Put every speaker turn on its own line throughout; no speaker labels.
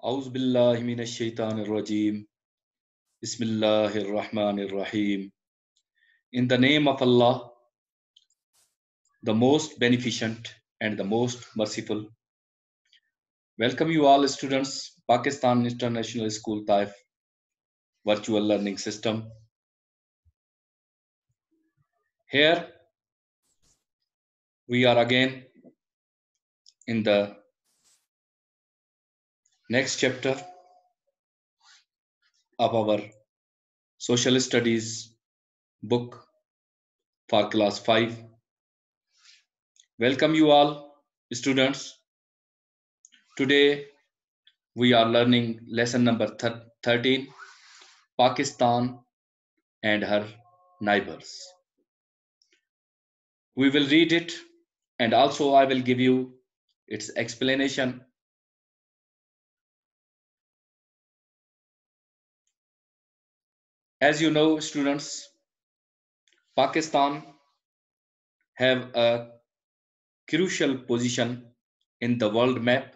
A'udhu billahi minash shaitanir rajim. Bismillahir Rahmanir Rahim. In the name of Allah, the most beneficent and the most merciful. Welcome you all students, Pakistan International School Taif Virtual Learning System. Here we are again in the next chapter of our social studies book for class 5. Welcome you all students. Today we are learning lesson number 13, Pakistan and her neighbors. We will read it and also I will give you its explanation. As you know, students, Pakistan have a crucial position in the world map,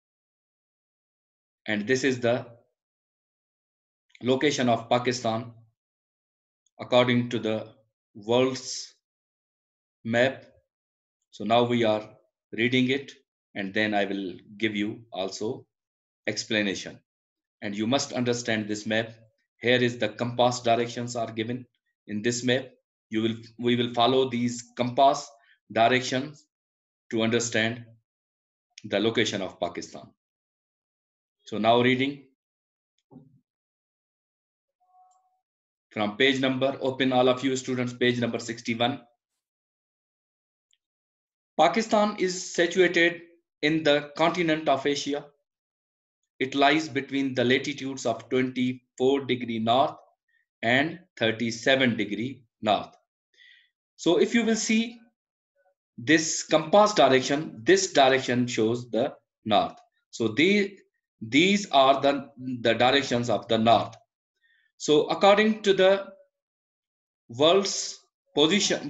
and this is the location of Pakistan according to the world's map. So now we are reading it and then I will give you also explanation. And you must understand this map. Here is the compass directions are given in this map. We will follow these compass directions to understand the location of Pakistan. So now reading from page number, open all of you students, page number 61. Pakistan is situated in the continent of Asia. It lies between the latitudes of 24° north and 37° north. So if you will see this compass direction, this direction shows the north. So these are the directions of the north. So according to the world's position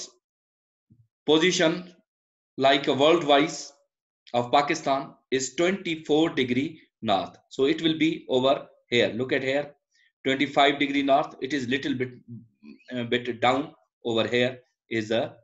like a world-wise of Pakistan is 24° north. So it will be over here. Look at here, 25° north. It is little bit down over here is a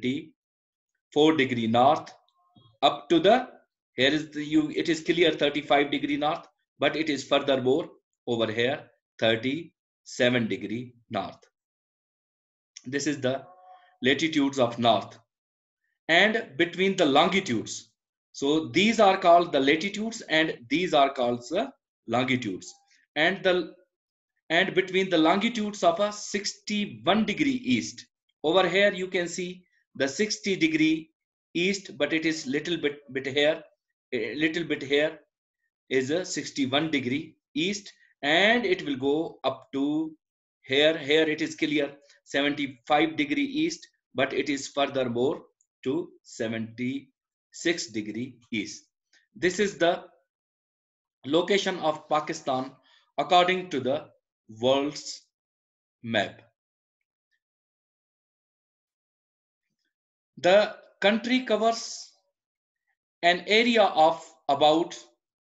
24° north up to the here is it is clear 35° north, but it is furthermore over here 37° north. This is the latitudes of north. And between the longitudes, so these are called the latitudes and these are called the longitudes, and between the longitudes of a 61° east, over here you can see the 60° east, but it is little bit here, a little bit here is a 61° east, and it will go up to here it is clear 75° east, but it is furthermore to 76° east. This is the location of Pakistan according to the world's map. The country covers an area of about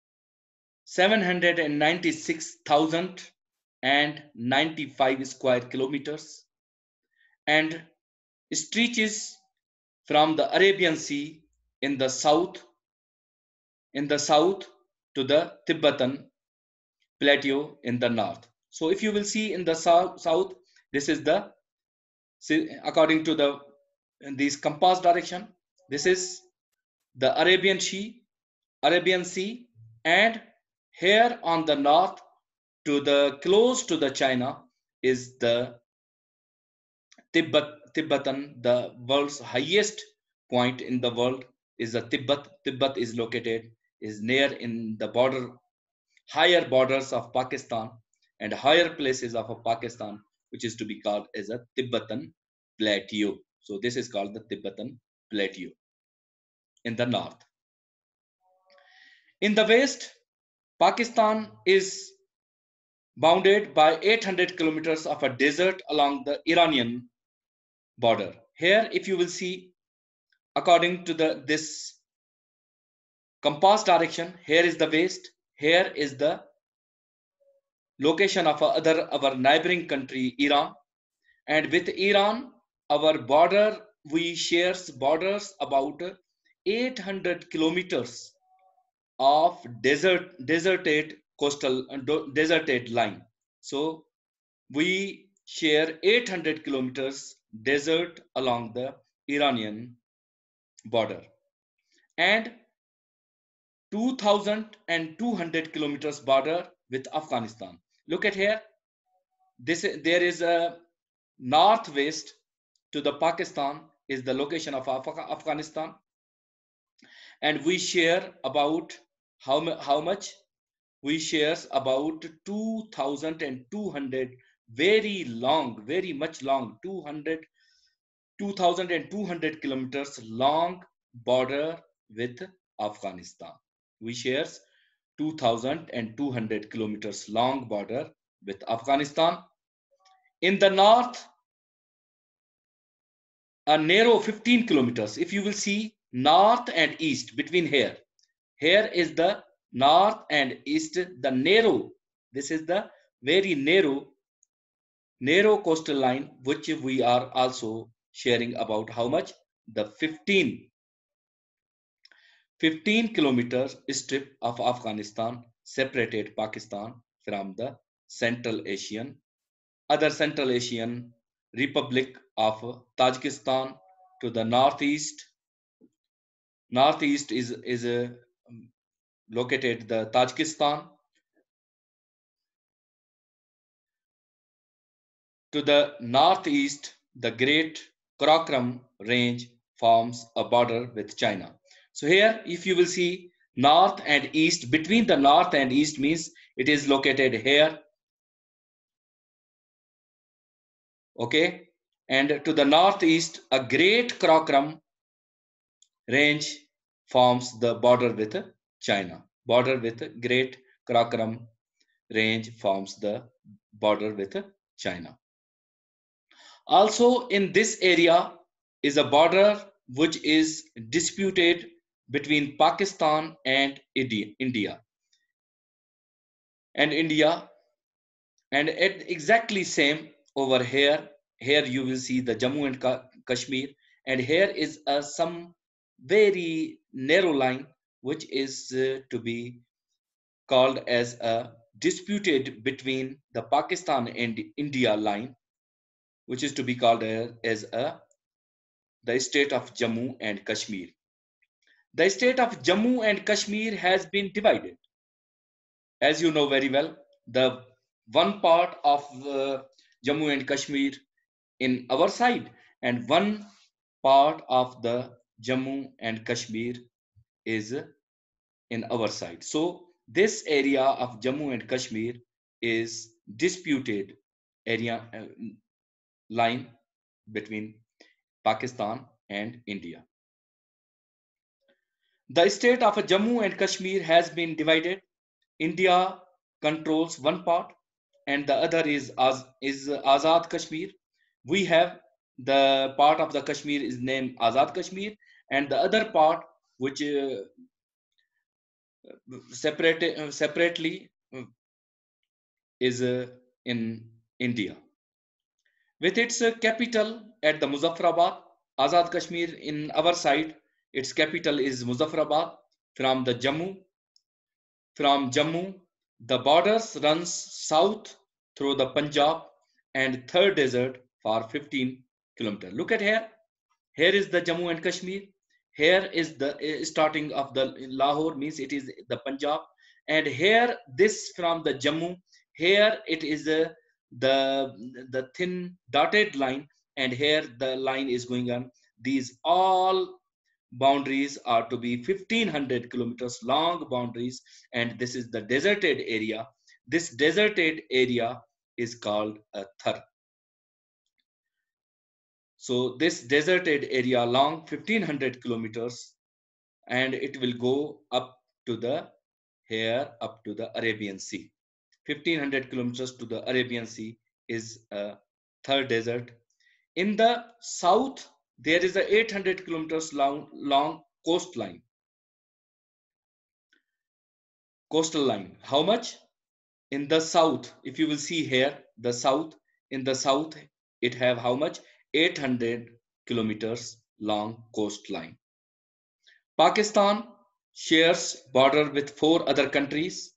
796,095 square kilometers and stretches from the Arabian Sea in the south to the Tibetan plateau in the north. So if you will see in the south, this is the, according to these compass direction, this is the Arabian Sea, and here on the north to the close to the China is the Tibetan, the world's highest point in the world is the Tibet. Tibet is located, is near in the border, higher borders of Pakistan and higher places of Pakistan, which is to be called as a Tibetan plateau. So this is called the Tibetan plateau in the north. In the west, Pakistan is bounded by 800 kilometers of a desert along the Iranian border. Here, if you will see, according to this compass direction, here is the west, Here is the location of our neighboring country, Iran. And with Iran, our border, we shares borders about 800 kilometers of deserted coastal deserted line. So we share 800 kilometers desert along the Iranian border and 2,200 kilometers border with Afghanistan. Look at here. There is a northwest to the Pakistan is the location of Afghanistan, and we share about how much we shares about 2,200 very long, very much long 2,200 kilometers long border with Afghanistan. We shares 2,200 kilometers long border with Afghanistan. In the north, a narrow 15 kilometers. If you will see north and east between here is the north and east, the narrow. This is the very narrow coastal line, which we are also sharing about how much the 15 kilometers strip of Afghanistan separated Pakistan from the other Central Asian Republic of Tajikistan to the northeast. Northeast is located the Tajikistan. To the northeast, the Great Karakoram Range forms a border with China. So here, if you will see north and east, between the north and east means it is located here. Okay. And to the northeast, a Great Karakoram Range forms the border with China. Border with Great Karakoram Range forms the border with China. Also in this area is a border which is disputed between Pakistan and India. And at exactly same over here. Here you will see the Jammu and Kashmir, and here is some very narrow line which is to be called as a disputed between the Pakistan and India line, which is to be called as the state of Jammu and Kashmir. The state of Jammu and Kashmir has been divided. As you know very well, the one part of Jammu and Kashmir in our side and one part of the Jammu and Kashmir is in our side. So this area of Jammu and Kashmir is disputed area line between Pakistan and India. The state of Jammu and Kashmir has been divided. India controls one part and the other is Azad Kashmir. We have the part of the Kashmir is named Azad Kashmir, and the other part which separately is in India. With its capital at the Muzaffarabad, Azad Kashmir in our side, its capital is Muzaffarabad. From Jammu, the borders runs south through the Punjab and third desert for 15 kilometers. Look at here. Here is the Jammu and Kashmir. Here is the starting of the Lahore, means it is the Punjab. And here this from the Jammu, here it is the thin dotted line, and here the line is going on. These all boundaries are to be 1500 kilometers long boundaries, and this is the deserted area. This deserted area is called a Thar. So this deserted area long 1500 kilometers, and it will go up to the Arabian Sea. 1500 kilometers to the Arabian Sea is a Thar desert. In the south, there is a 800 kilometers long coastline. coastal line. How much? In the south, if you will see here, the south, in the south, it have how much? 800 kilometers long coastline. Pakistan shares border with 4 other countries.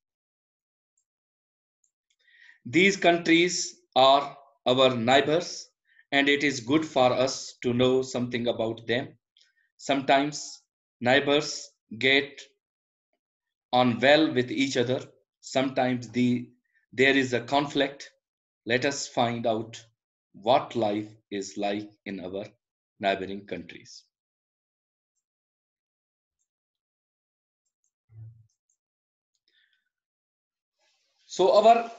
These countries are our neighbors, and it is good for us to know something about them. Sometimes neighbors get on well with each other. Sometimes there is a conflict. Let us find out what life is like in our neighboring countries. So our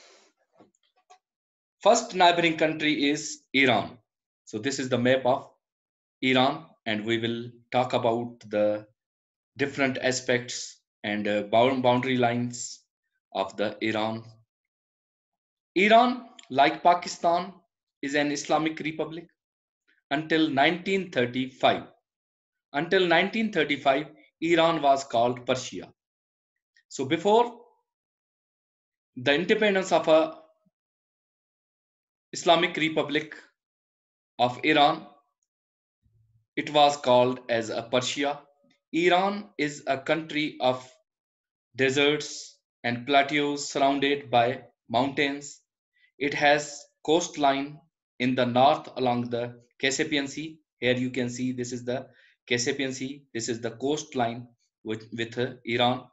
first neighboring country is Iran. So this is the map of Iran, and we will talk about the different aspects and boundary lines of the Iran. Iran, like Pakistan, is an Islamic republic until 1935. Until 1935, Iran was called Persia. So before the independence of a Islamic Republic of Iran, it was called as a Persia. Iran is a country of deserts and plateaus surrounded by mountains. It has coastline in the north along the Caspian Sea. Here you can see this is the Caspian Sea. This is the coastline with Iran.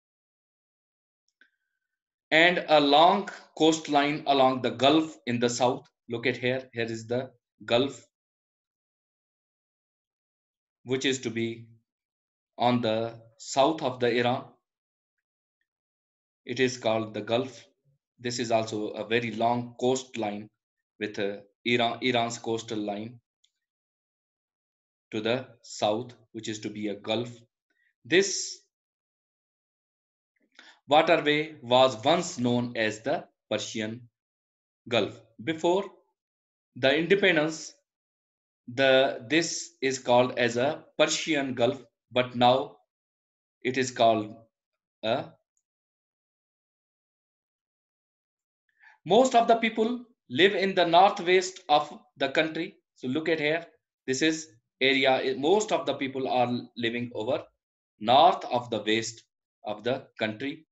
And a long coastline along the Gulf in the south. Look at here. Here is the Gulf, which is to be on the south of the Iran. It is called the Gulf. This is also a very long coastline with Iran's coastal line to the south, which is to be a Gulf. This waterway was once known as the Persian Gulf. Before the independence, this is called as a Persian Gulf, but now it is called a. Most of the people live in the northwest of the country. So look at here. This is area. Most of the people are living over north of the west of the country.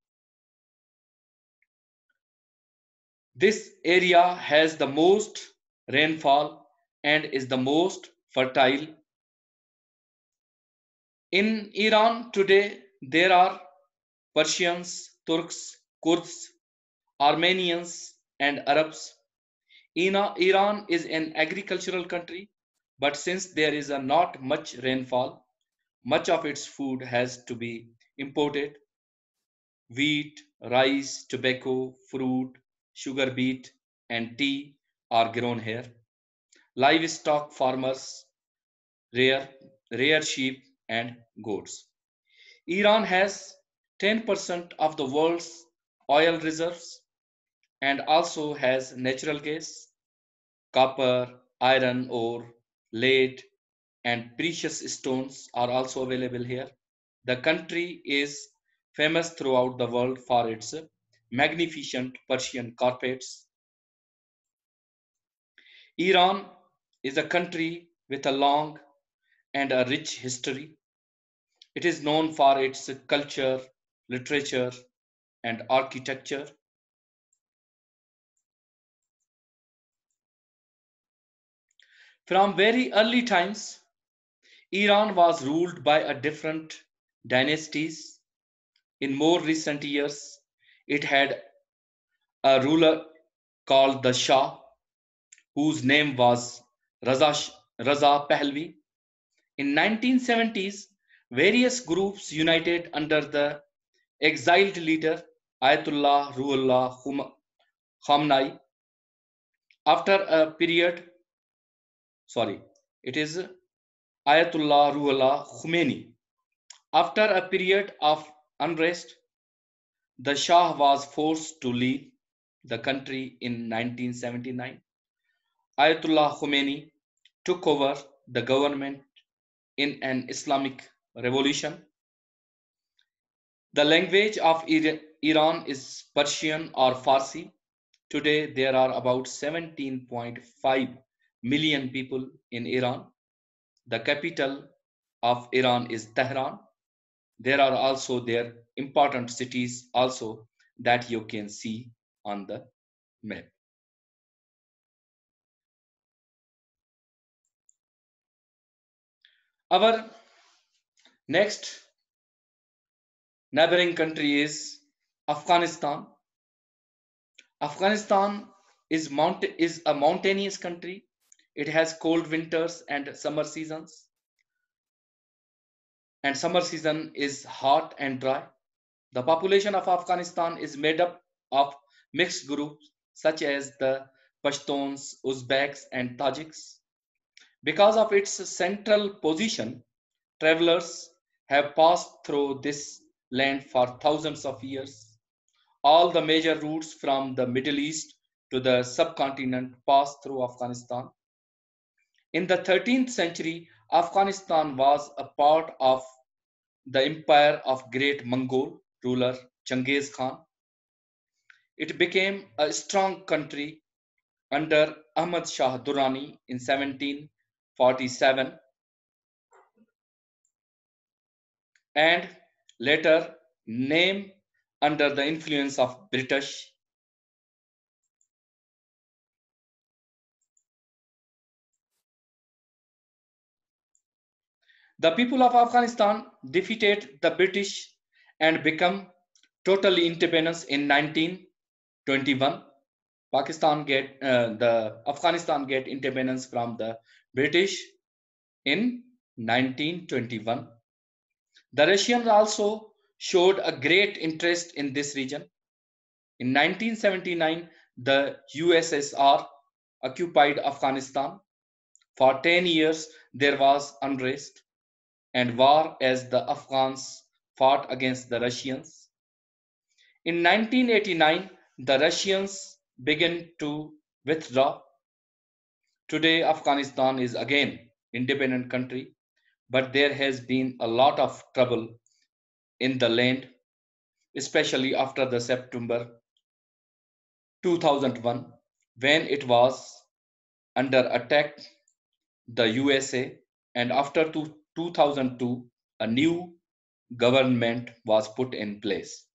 This area has the most rainfall and is the most fertile. In Iran today, there are Persians, Turks, Kurds, Armenians, and Arabs. Iran is an agricultural country, but since there is not much rainfall, much of its food has to be imported. Wheat, rice, tobacco, fruit, sugar beet, and tea are grown here. Livestock farmers rear sheep and goats. Iran has 10% of the world's oil reserves and also has natural gas, copper, iron ore, lead, and precious stones are also available here. The country is famous throughout the world for its magnificent Persian carpets. Iran is a country with a long and a rich history. It is known for its culture, literature, and architecture. From very early times, Iran was ruled by a different dynasties. In more recent years, it had a ruler called the Shah, whose name was Raza Pahlavi. In 1970s, various groups united under the exiled leader Ayatollah Ruhollah Khamenei. After a period, sorry, it is Ayatollah Ruhollah Khomeini. After a period of unrest, the Shah was forced to leave the country in 1979. Ayatollah Khomeini took over the government in an Islamic revolution. The language of Iran is Persian or Farsi. Today, there are about 17.5 million people in Iran. The capital of Iran is Tehran. There are also their important cities also that you can see on the map. Our next neighboring country is Afghanistan. Afghanistan is a mountainous country. It has cold winters and summer seasons. And summer season is hot and dry. The population of Afghanistan is made up of mixed groups such as the Pashtuns, Uzbeks, and Tajiks. Because of its central position, travelers have passed through this land for thousands of years. All the major routes from the Middle East to the subcontinent pass through Afghanistan. In the 13th century, Afghanistan was a part of the empire of great Mongol ruler Genghis Khan. It became a strong country under Ahmad Shah Durrani in 1747 and later named under the influence of British. The people of Afghanistan defeated the British and become totally independent in 1921. The Afghanistan get independence from the British in 1921. The Russians also showed a great interest in this region. In 1979, the USSR occupied Afghanistan. For 10 years, there was unrest and war as the Afghans fought against the Russians. In 1989, the Russians began to withdraw. Today, Afghanistan is again independent country, but there has been a lot of trouble in the land, especially after the September 2001, when it was under attack the USA, and after 2002, a new government was put in place.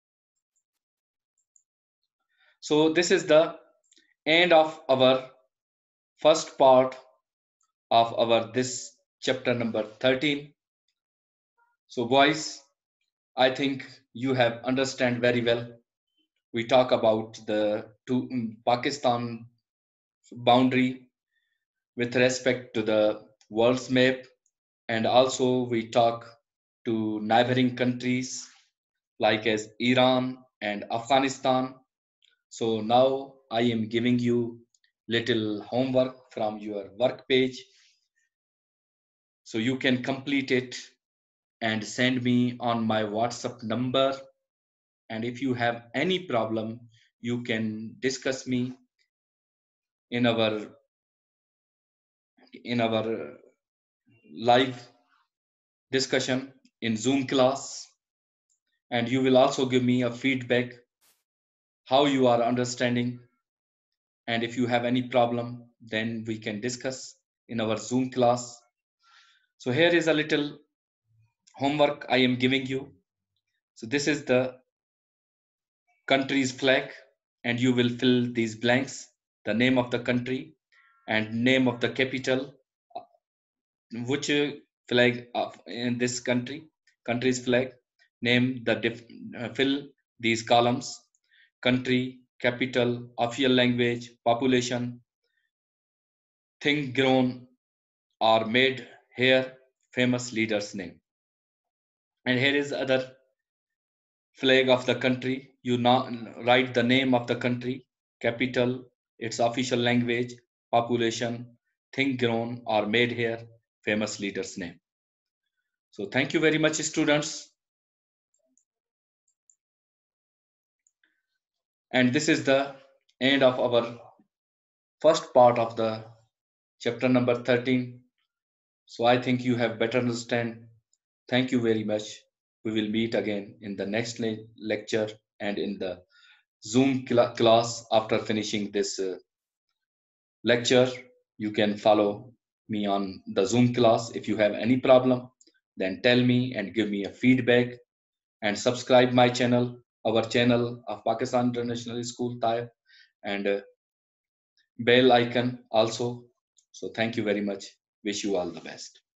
So this is the end of our first part of our this chapter number 13. So boys, I think you have understand very well. We talk about the Pakistan boundary with respect to the world's map, and also we talk to neighboring countries like as Iran and Afghanistan. So now I am giving you little homework from your work page, so you can complete it and send me on my WhatsApp number. And if you have any problem, you can discuss me in our live discussion in Zoom class, and you will also give me a feedback how you are understanding, and if you have any problem, then we can discuss in our Zoom class. So here is a little homework I am giving you. So this is the country's flag, and you will fill these blanks: the name of the country and name of the capital, which flag of in this country's flag, name the fill these columns: country, capital, official language, population, thing grown or made here, famous leader's name. And here is other flag of the country. You now write the name of the country, capital, its official language, population, thing grown or made here, famous leader's name. So thank you very much, students. And this is the end of our first part of the chapter number 13. So I think you have better understand. Thank you very much. We will meet again in the next lecture and in the Zoom class. After finishing this lecture, you can follow me on the Zoom class. If you have any problem, then tell me and give me a feedback, and subscribe my channel, our channel of Pakistan International School Taif, and bell icon also. So thank you very much. Wish you all the best.